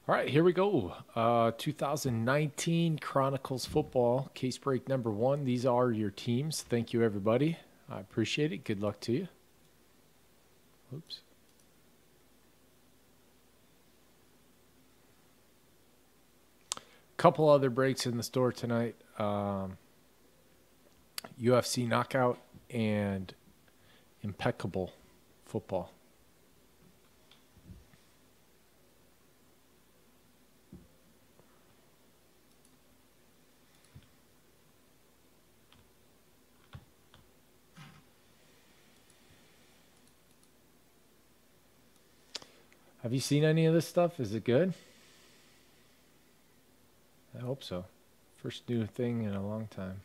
All right, here we go. 2019 Chronicles football case break number 1. These are your teams. Thank you, everybody. I appreciate it. Good luck to you. Oops. Couple other breaks in the store tonight. UFC knockout and impeccable football. Have you seen any of this stuff? Is it good? I hope so. First new thing in a long time.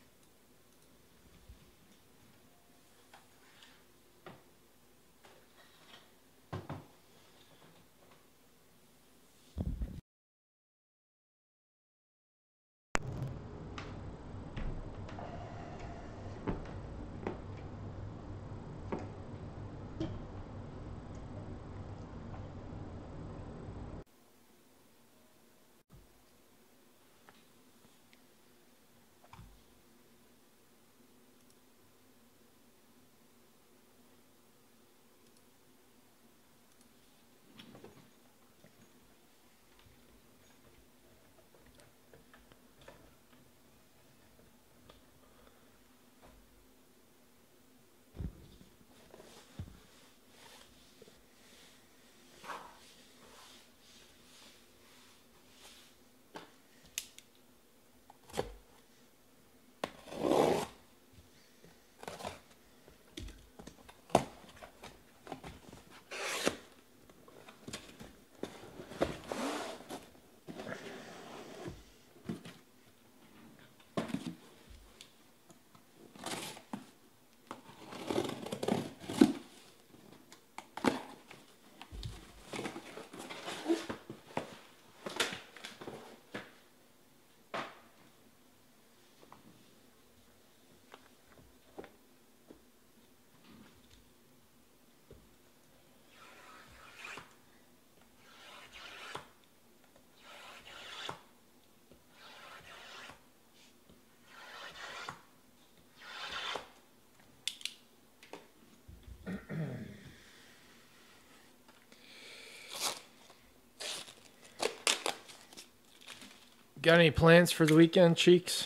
Got any plans for the weekend, Cheeks?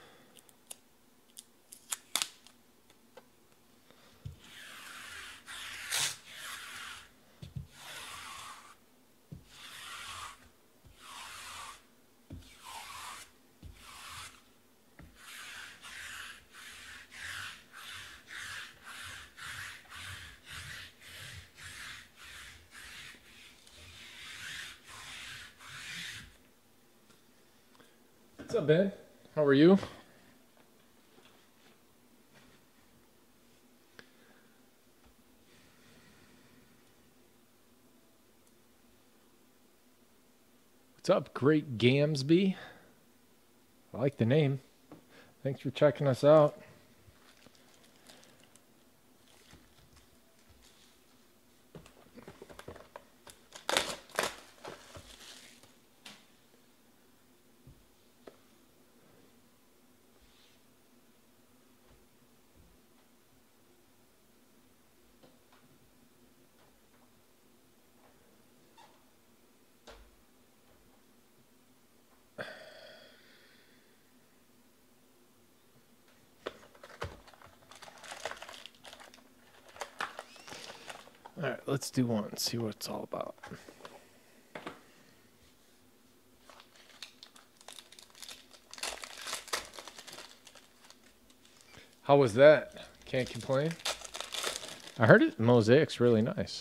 What's up, Ben? How are you? What's up, Great Gamsby? I like the name. Thanks for checking us out. All right, let's do one and see what it's all about. How was that? Can't complain. I heard it. Mosaic's really nice.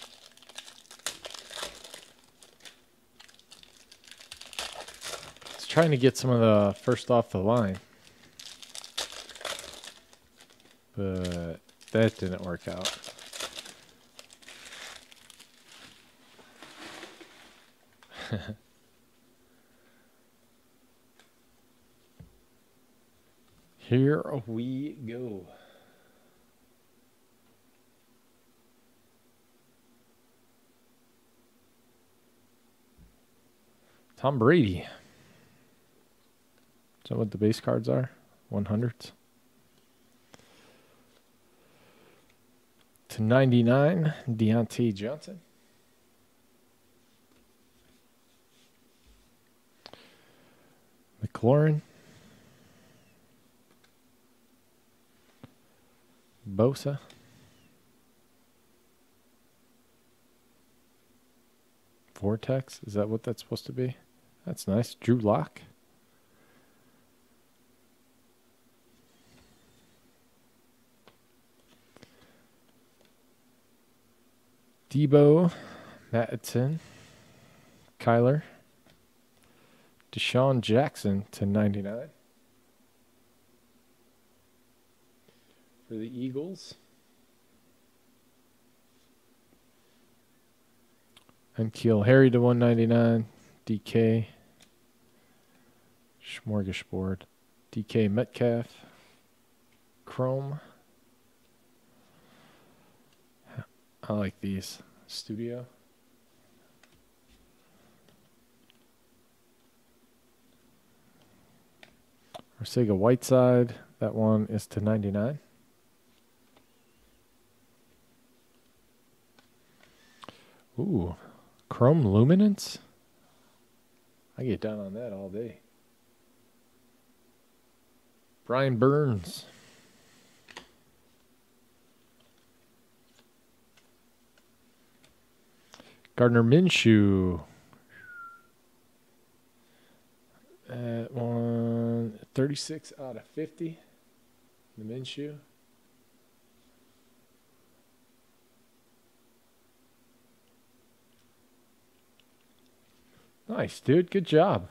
It's trying to get some of the first off the line, but that didn't work out. Here we go. Tom Brady. Is that what the base cards are? 100s. To 99, Deontay Johnson. McLaurin. Bosa. Vortex. Is that what that's supposed to be? That's nice. Drew Lock. Debo. Mattson. Kyler. Deshaun Jackson to 99. For the Eagles. And Keel Harry to 199. DK. Smorgasbord. DK Metcalf. Chrome. I like these. Studio. Sega Whiteside. That one is to 99. Ooh. Chrome Luminance? I get down on that all day. Brian Burns. Gardner Minshew. At 136 out of 50. The Minshew. Nice, dude. Good job.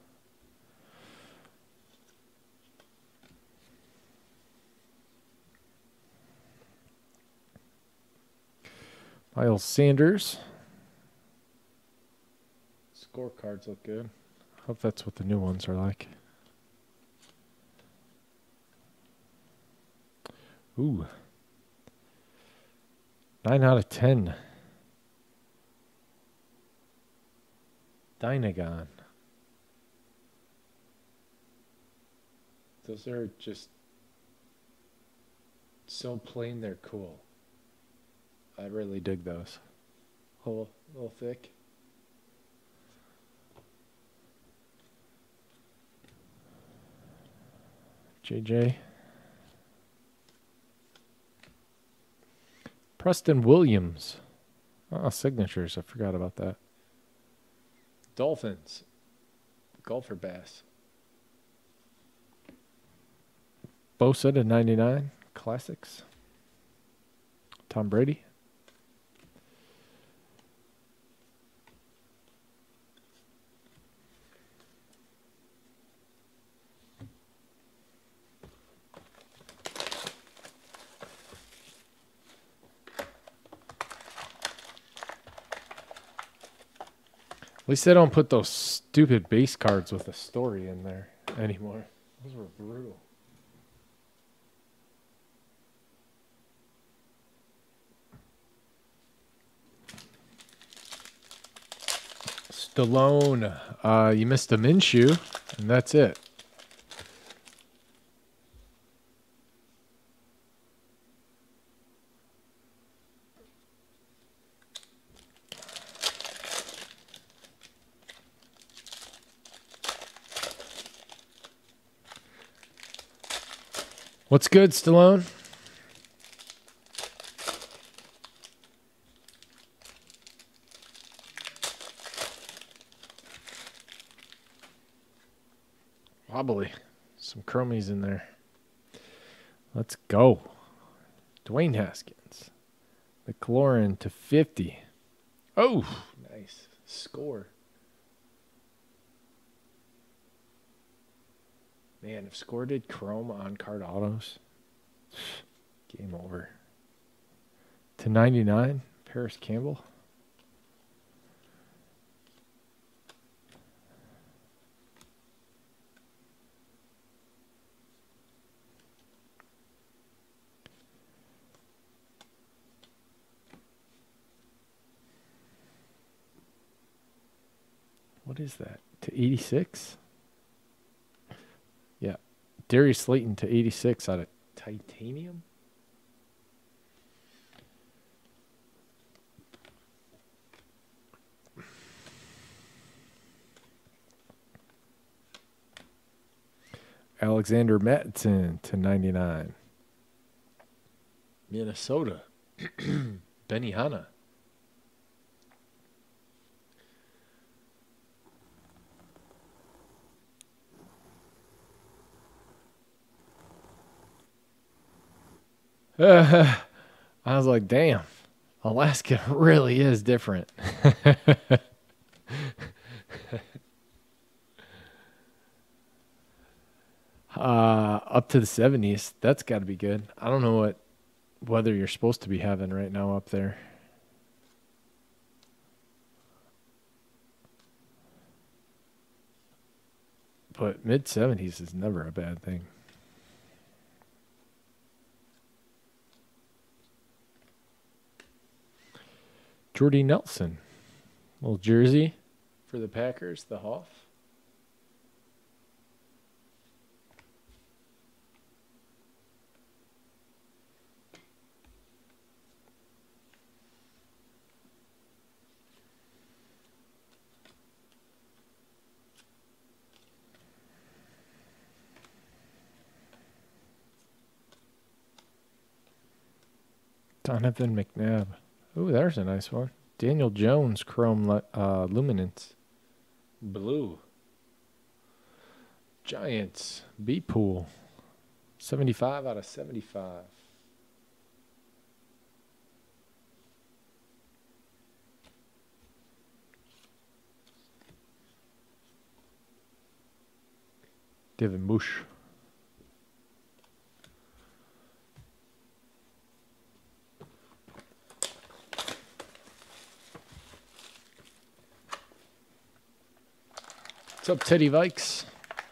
Miles Sanders. Scorecards look good. Hope that's what the new ones are like. Ooh. 9 out of 10. Dynagon. Those are just so plain they're cool. I really dig those. A little thick. JJ. Preston Williams. Oh, signatures. I forgot about that. Dolphins. Golfer Bass. Bosa to 99. Classics. Tom Brady. At least they don't put those stupid base cards with a story in there anymore. Those were brutal. Stallone. You missed a Minshew, and that's it. What's good, Stallone? Wobbly. Some chromies in there. Let's go. Dwayne Haskins. McLaurin to 50. Oh, nice. Score. Man, if Score did Chrome on card autos, game over. To 99, Paris Campbell. What is that? To 86? Yeah. Darius Slayton to 86 out of titanium. Alexander Mattson to 99. Minnesota. Benny Hanna. I was like, damn, Alaska really is different. Up to the 70s. That's got to be good. I don't know what weather you're supposed to be having right now up there. But mid-70s is never a bad thing. Jordy Nelson. Little jersey for the Packers, the Hoff. Donovan McNabb. Ooh, there's a nice one. Daniel Jones, Chrome Luminance. Blue. Giants, B-Pool. 75 out of 75. Devin Bush. What's up, Teddy Vikes?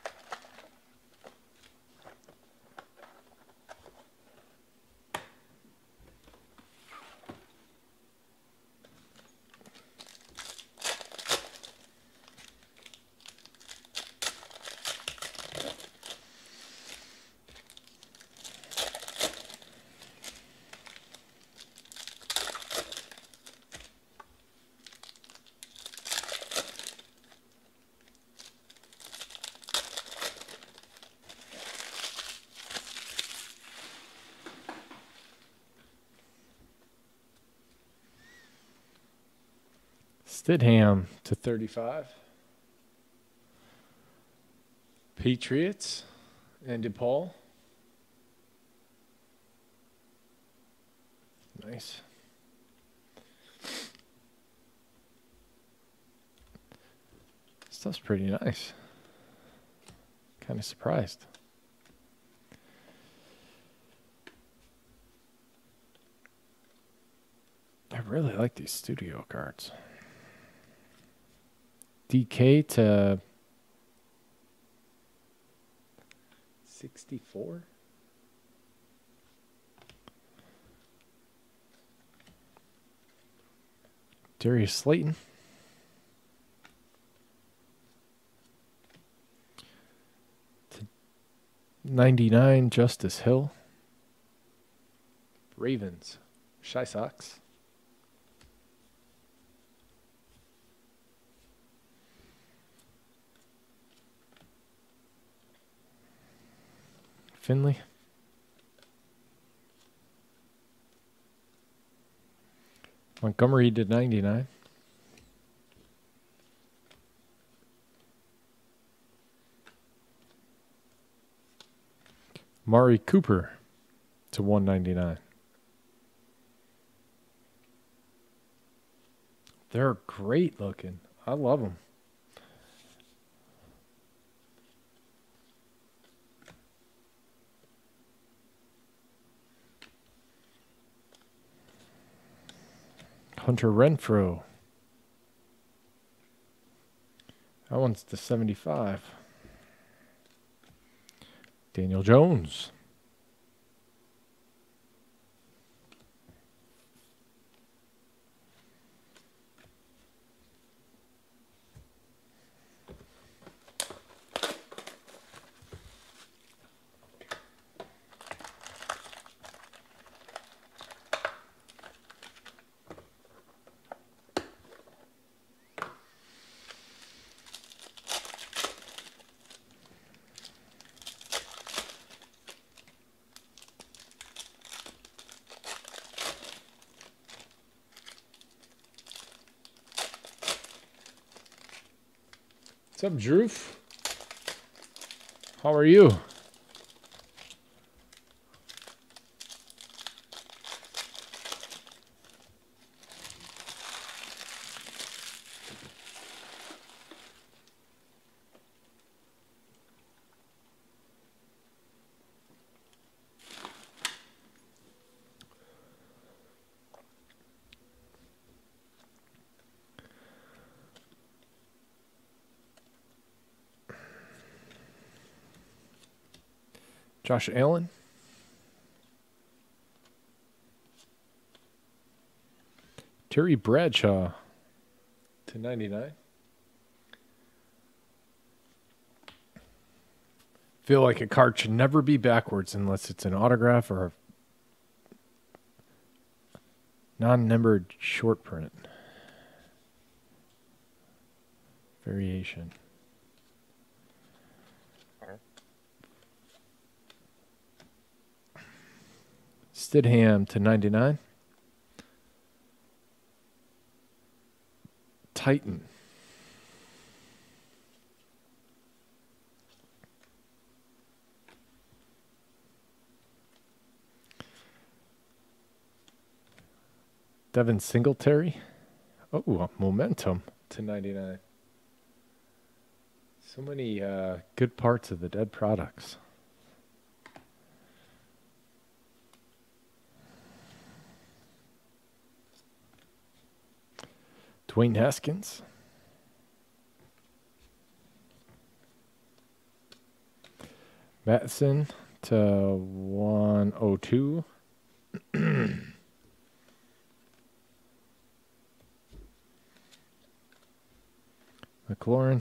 Stidham to 35. Patriots and DePaul. Nice. Stuff's pretty nice. Kind of surprised. I really like these studio cards. DK to 64. Darius Slayton. To 99, Justice Hill. Ravens. Shy Sox. Finley. Montgomery did 99. Mari Cooper to 199. They're great looking. I love them. Hunter Renfrow. That one's to 75. Daniel Jones. What's up, Drew? How are you? Josh Allen. Terry Bradshaw to 99. Feel like a card should never be backwards unless it's an autograph or a non-numbered short print. Variation. Stidham to 99. Titan. Devin Singletary. Oh, momentum to 99. So many good parts of the dead products. Dwayne Haskins. Mattson to 102. McLaurin.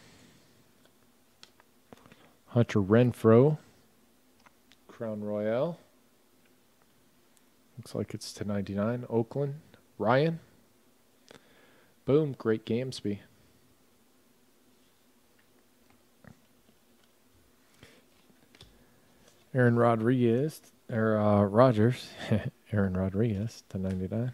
Hunter Renfrow. Crown Royale. Looks like it's to 99. Oakland. Ryan. Boom. Great Gamesby. Aaron Rodriguez. Or Rogers. Aaron Rodriguez to 99.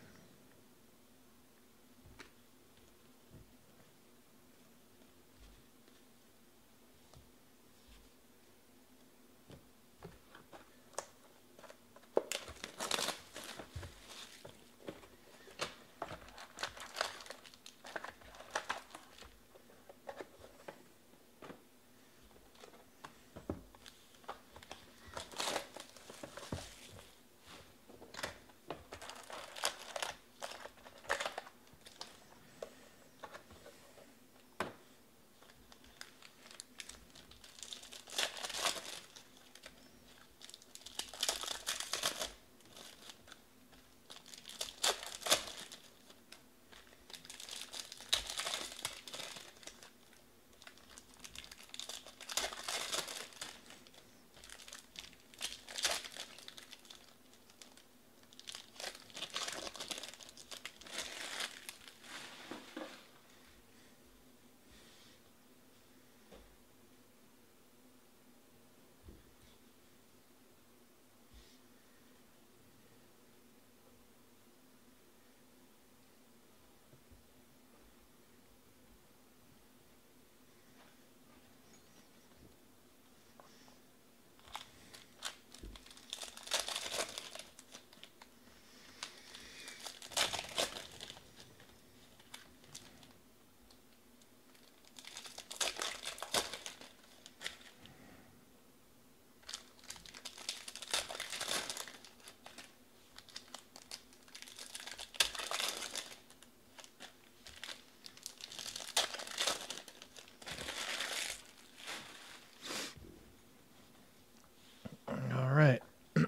All right.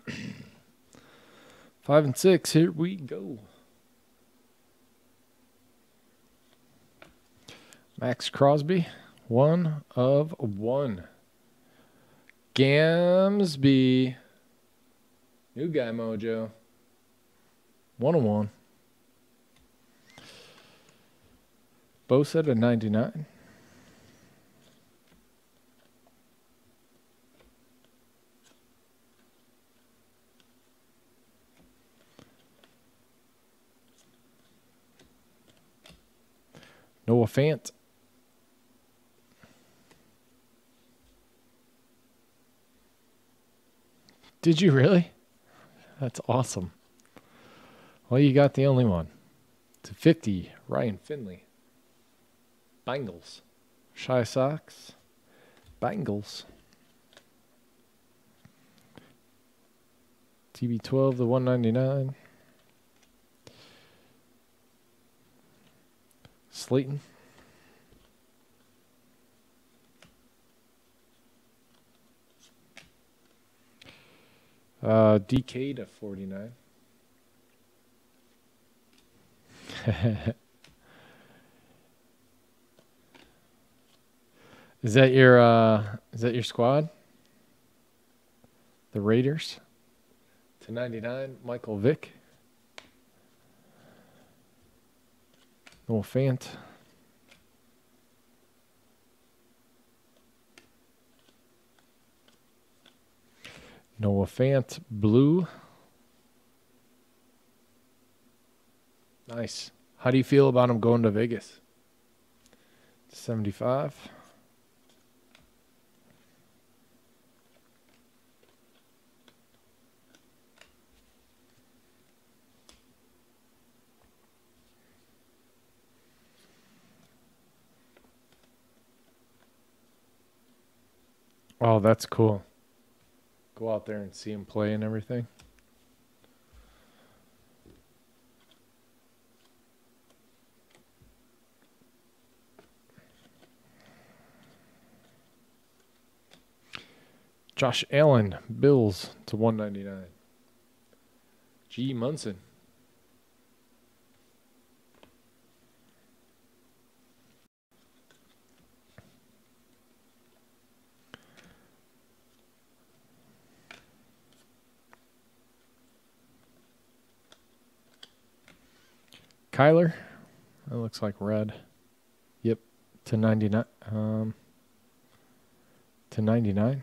5 and 6. Here we go. Max Crosby. 1 of 1. Gamsby. New guy mojo. 1 of 1. Bosa to 99. Noah Fant. Did you really? That's awesome. Well, you got the only one. To 50, Ryan Finley. Bengals. Shy Sox. Bengals. TB12, the 199. Slayton. DK to 49. Is that your squad? The Raiders to 99, Michael Vick. Noah Fant. Noah Fant, blue. Nice. How do you feel about him going to Vegas? 75. Oh, that's cool. Go out there and see him play and everything. Josh Allen, Bills to 199. G. Munson. Kyler. That looks like red. Yep. To 99. To 99.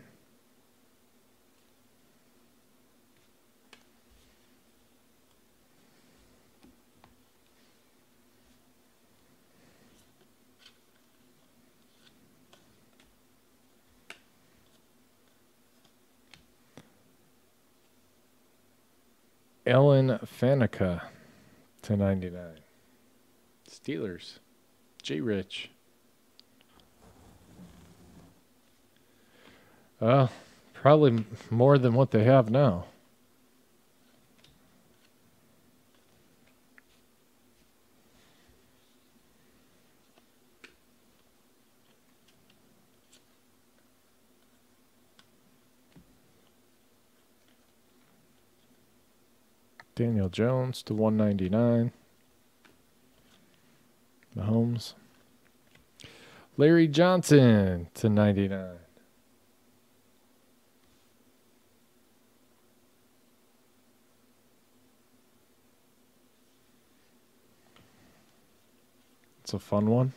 Ellen Faneca to 99. Steelers. J. Rich. Probably more than what they have now. Daniel Jones to 199. Mahomes. Larry Johnson to 99. It's a fun one.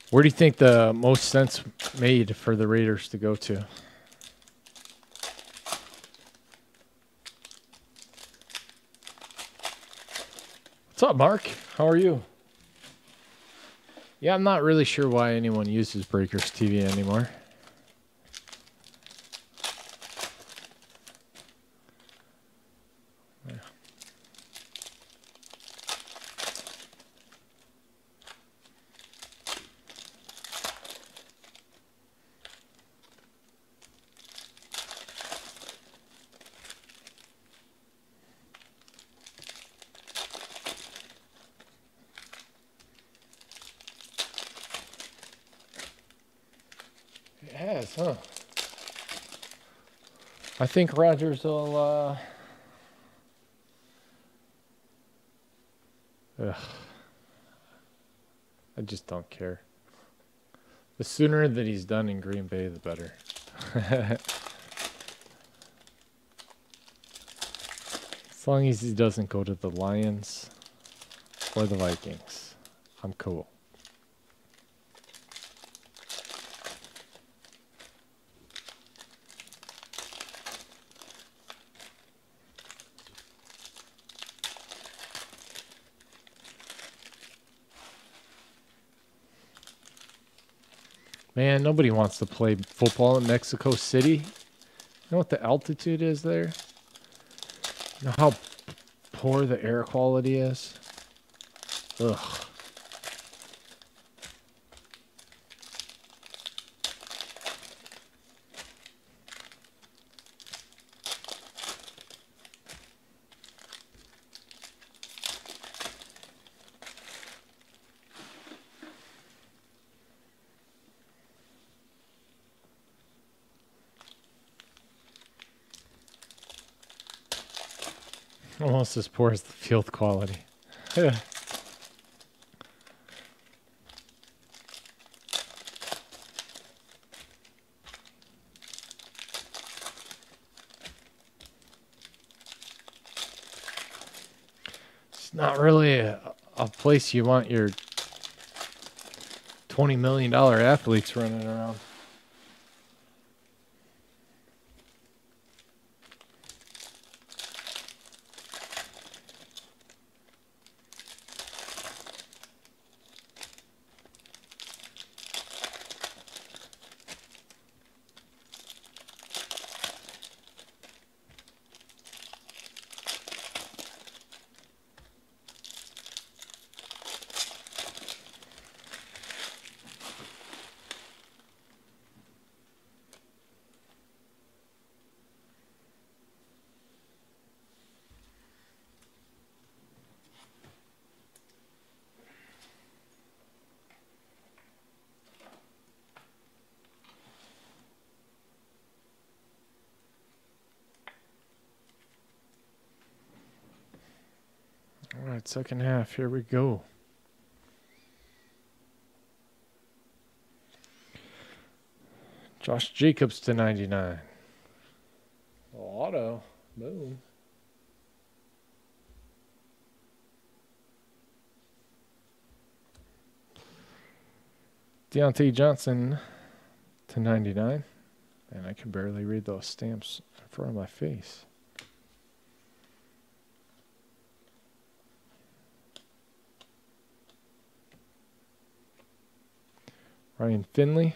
Where do you think the most sense made for the Raiders to go to? What's up, Mark? How are you? Yeah, I'm not really sure why anyone uses Breakers TV anymore. It has, huh? I think Rodgers will, ugh. I just don't care. The sooner that he's done in Green Bay, the better. As long as he doesn't go to the Lions or the Vikings, I'm cool. Man, nobody wants to play football in Mexico City. You know what the altitude is there? You know how poor the air quality is? Ugh. Almost as poor as the field quality. It's not really a place you want your $20 million athletes running around. All right, second half. Here we go. Josh Jacobs to 99. Auto. Boom. Deontay Johnson to 99. And I can barely read those stamps in front of my face. Ryan Finley.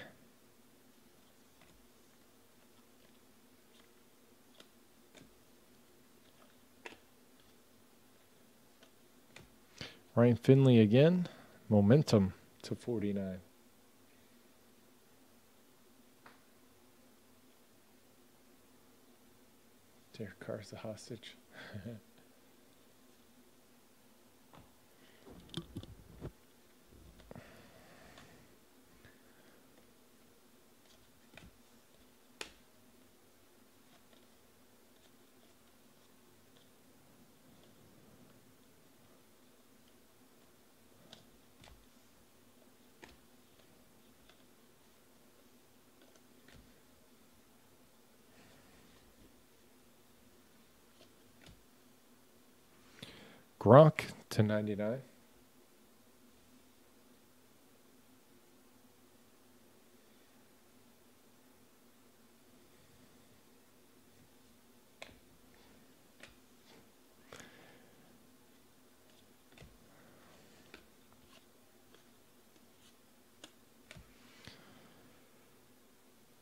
Ryan Finley again. Momentum to 49. Derek Carr's a hostage. Gronk to 99.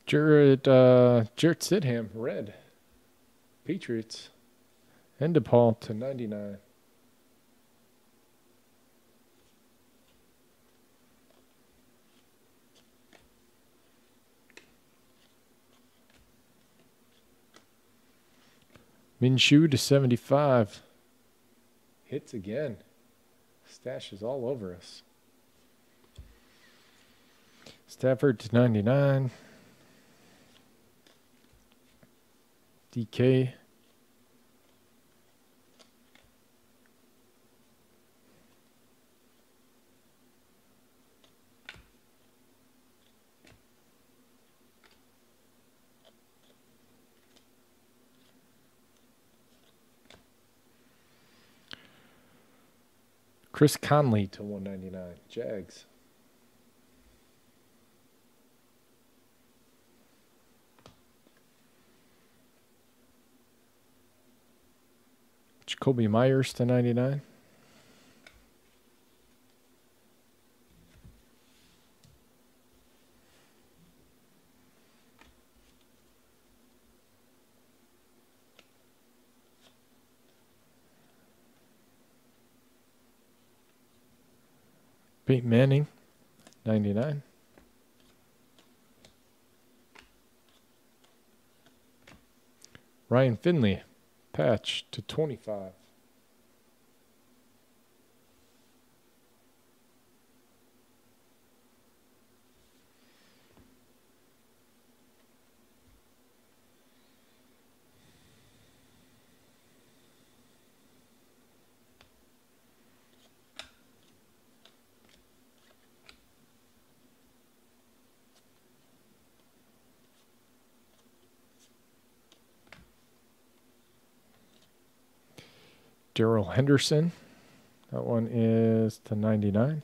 Jarrett Stidham, red. Patriots. And DePaul to 99. Minshew to 75. Hits again. Stash is all over us. Stafford to 99. DK. Chris Conley to 199. Jags. Jacoby Myers to 99. Peyton Manning, 99. Ryan Finley, patch to 25. Darrell Henderson. That one is to 99.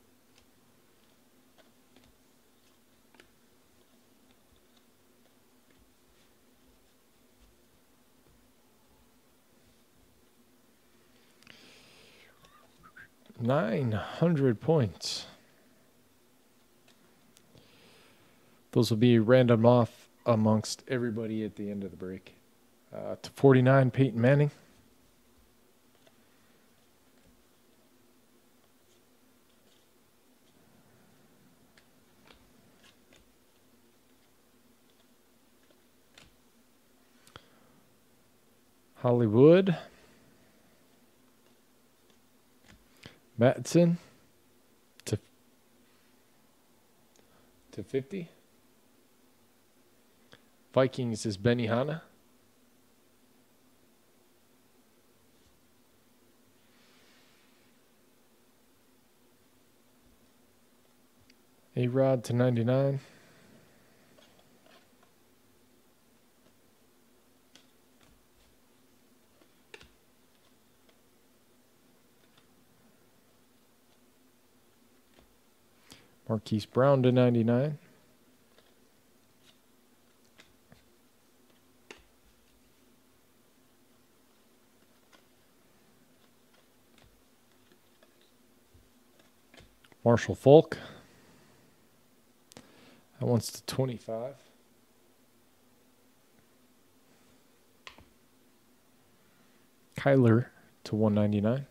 $900 points. Those will be random off amongst everybody at the end of the break. To 49, Peyton Manning. Hollywood. Mattson to 50. Vikings is Benihana. A-Rod to 99. Marquise Brown to 99. Marshall Falk. That one's to 25. Kyler to 199.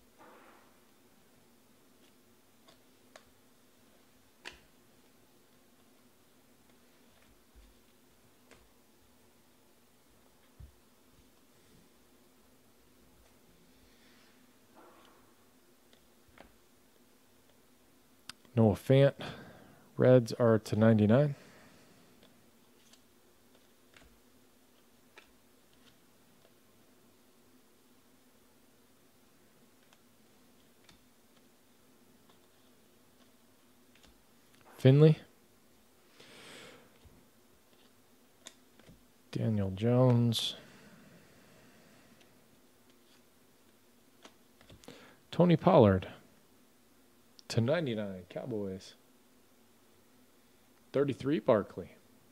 Noah Fant. Reds are to 99. Finley. Daniel Jones. Tony Pollard. To 99, Cowboys. 33, Barkley.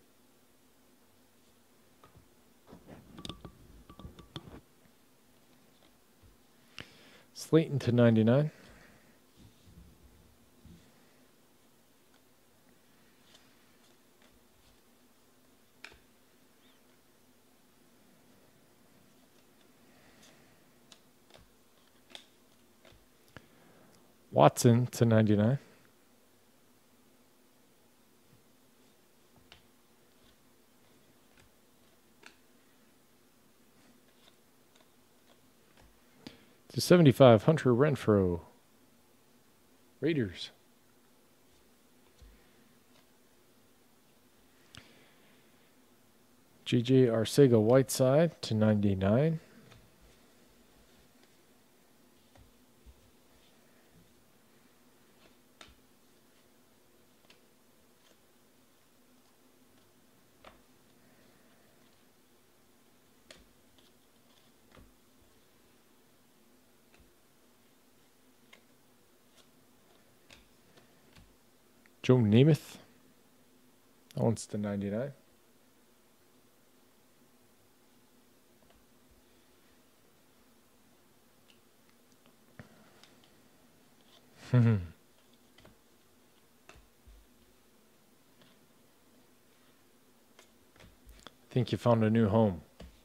Slayton to 99. Watson to 99. To 75, Hunter Renfrow. Raiders. J.J. Arcega-Whiteside to 99. Joe Namath. That one's to 99. Think you found a new home.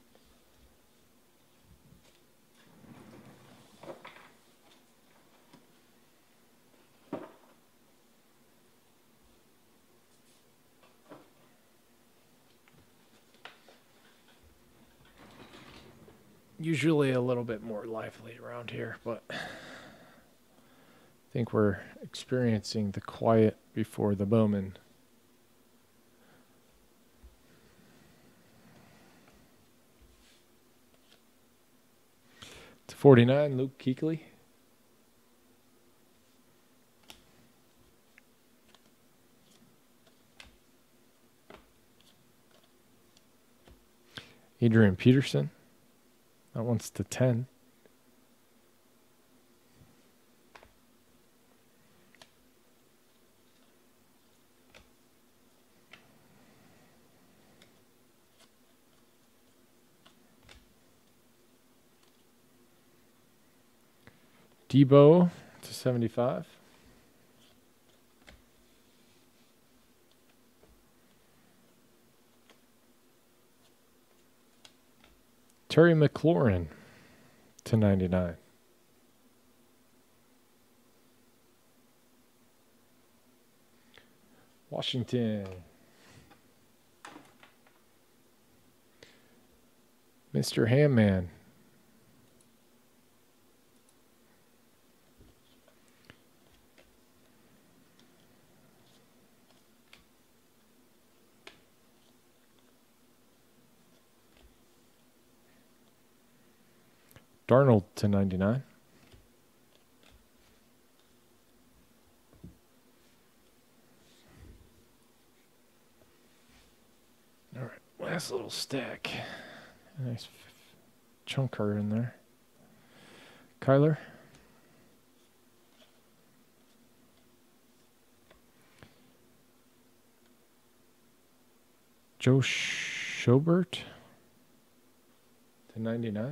Usually a little bit more lively around here, but I think we're experiencing the quiet before the Bowman. To 49, Luke Kuechly. Adrian Peterson. That one's to 10. Debo to 75. Terry McLaurin to 99. Washington. Mr. Hamman. Darnold to 99. All right, last little stack. Nice chunker in there. Kyler. Joe Schobert to 99.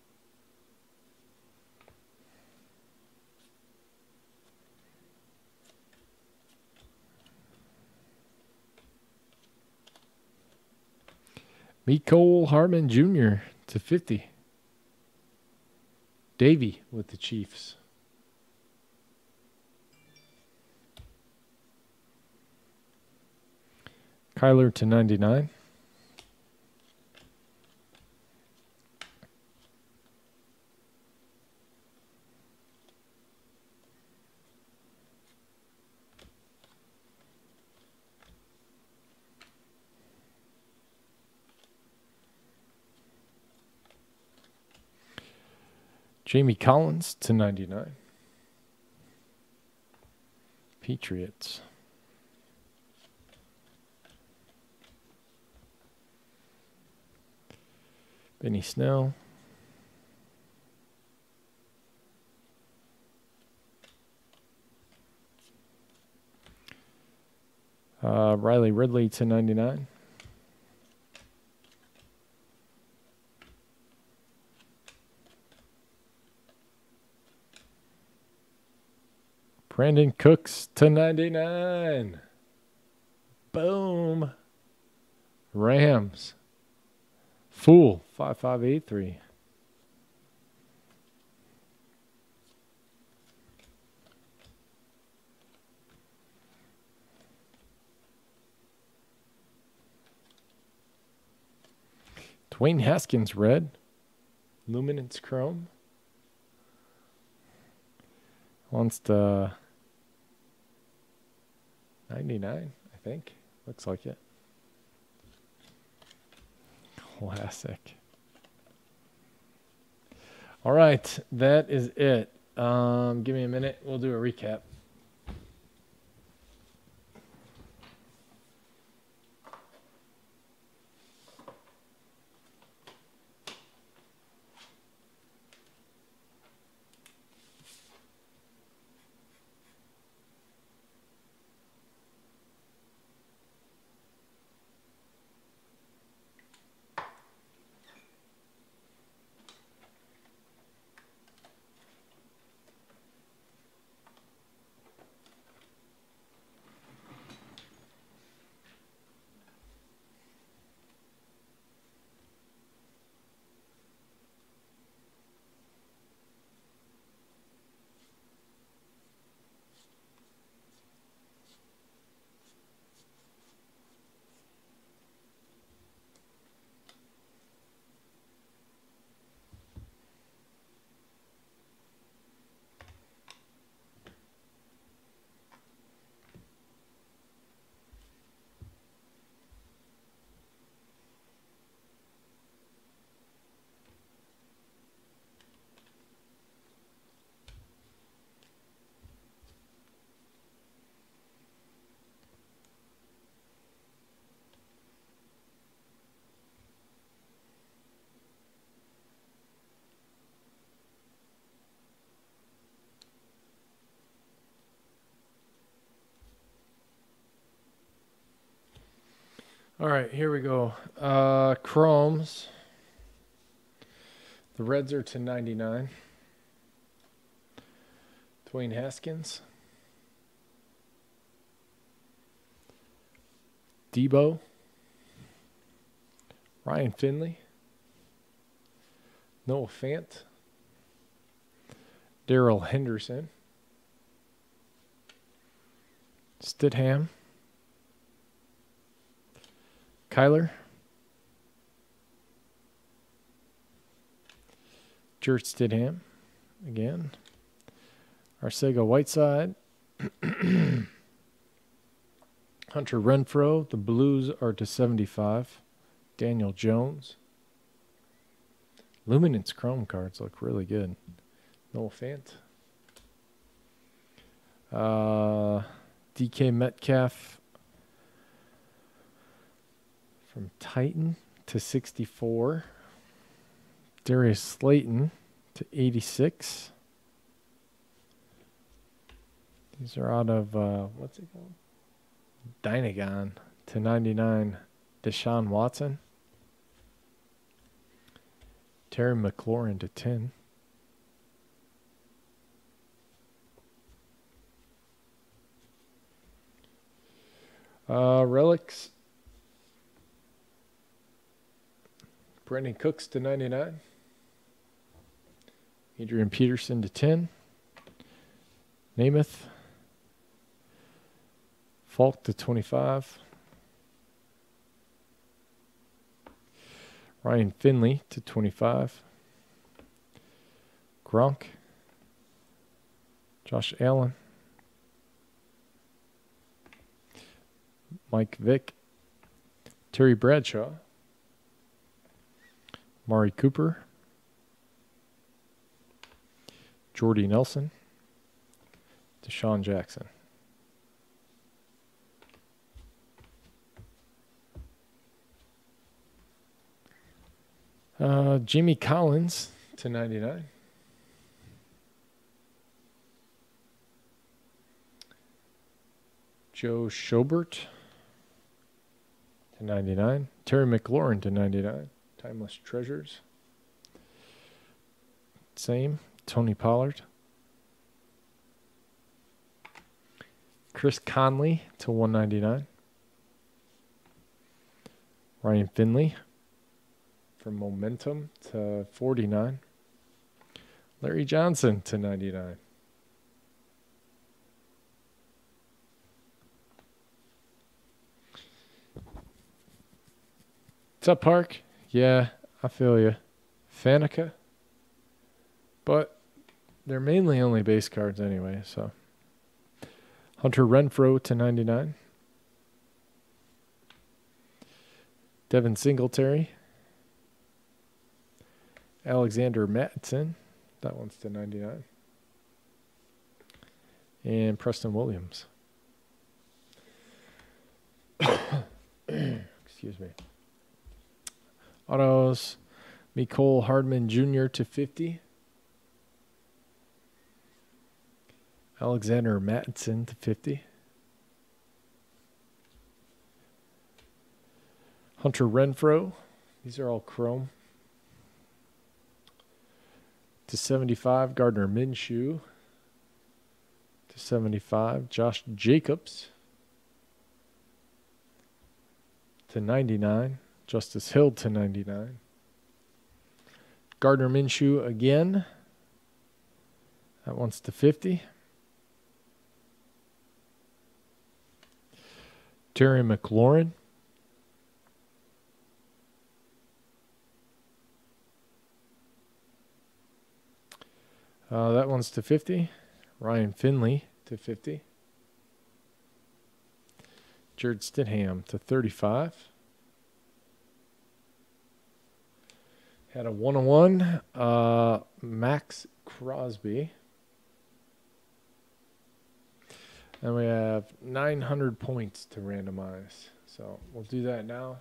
Mecole Hardman Jr. to 50. Davey with the Chiefs. Kyler to 99. Jamie Collins to 99. Patriots. Benny Snell. Riley Ridley to 99. Brandon Cooks to 99. Boom. Rams. Fool 5583. Dwayne Haskins red. Luminance chrome. Wants to 99, I think. Looks like it. Classic. All right, that is it. Give me a minute. We'll do a recap. All right, here we go. Chromes. The reds are to 99. Dwayne Haskins. Debo. Ryan Finley. Noah Fant. Darrell Henderson. Stidham. Kyler. Jert Stidham again. Arcega Whiteside. Hunter Renfrow. The Blues are to 75. Daniel Jones. Luminance Chrome cards look really good. Noah Fant. DK Metcalf. From Titan to 64. Darius Slayton to 86. These are out of, what's it called? Dynagon to 99. Deshaun Watson. Terry McLaurin to 10. Relics. Brandon Cooks to 99. Adrian Peterson to 10. Namath. Falk to 25. Ryan Finley to 25. Gronk. Josh Allen. Mike Vick. Terry Bradshaw. Mari Cooper. Jordy Nelson. Deshaun Jackson. Jimmy Collins to 99. Joe Schobert to 99. Terry McLaurin to 99. Timeless Treasures. Same. Tony Pollard. Chris Conley to 199. Ryan Finley from Momentum to 49. Larry Johnson to 99. What's up, Park? Yeah, I feel you. Faneca. But they're mainly only base cards anyway, so. Hunter Renfroe to 99. Devin Singletary. Alexander Mattson. That one's to 99. And Preston Williams. Excuse me. Autos. Mecole Hardman Jr. to 50. Alexander Mattson to 50. Hunter Renfroe. These are all chrome. To 75, Gardner Minshew. To 75, Josh Jacobs. To 99, Justice Hill to 99. Gardner Minshew again. That one's to 50. Terry McLaurin. That one's to 50. Ryan Finley to 50. Jared Stidham to 35. Had a 101. Max Crosby. And we have 900 points to randomize. So we'll do that now.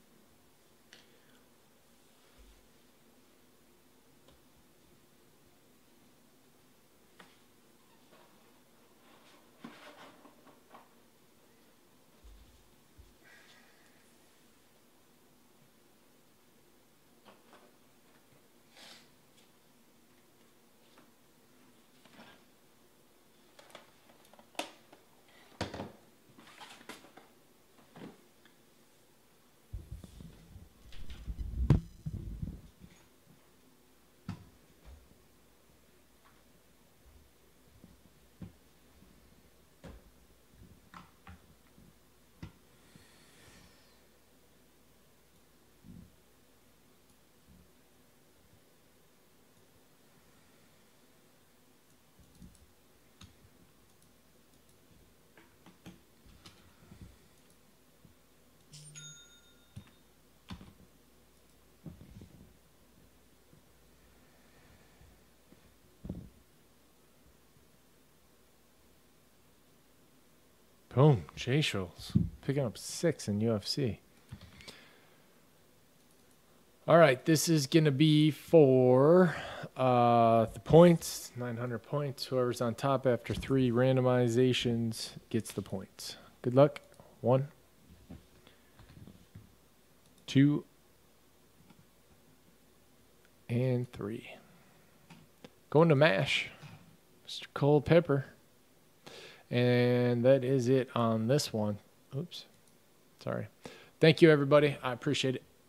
Boom. Jay Schultz picking up 6 in UFC. All right. This is going to be for the points. 900 points. Whoever's on top after 3 randomizations gets the points. Good luck. 1, 2, and 3. Going to MASH. Mr. Cole Pepper. And that is it on this one. Oops. Sorry. Thank you, everybody. I appreciate it.